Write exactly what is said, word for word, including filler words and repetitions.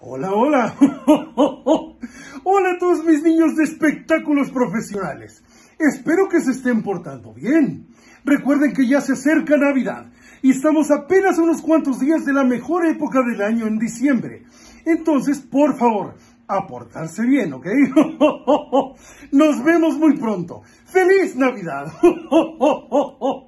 Hola, hola. Hola a todos mis niños de espectáculos profesionales. Espero que se estén portando bien. Recuerden que ya se acerca Navidad y estamos apenas a unos cuantos días de la mejor época del año en diciembre. Entonces, por favor, a portarse bien, ¿ok? Nos vemos muy pronto. ¡Feliz Navidad!